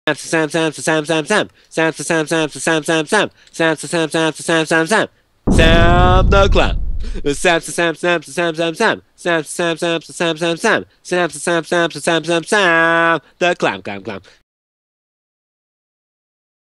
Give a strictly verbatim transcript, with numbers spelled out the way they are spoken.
Sam Sam Sam Sam Sam Sam Sam Sam Sam Sam Sam Sam Sam Sam Sam Sam Sam Sam the Clown. Sam Sam Sam Sam Sam Sam Sam Sam Sam Sam Sam Sam Sam Sam Sam Sam Sam Sam Sam the Clown Clown Clown.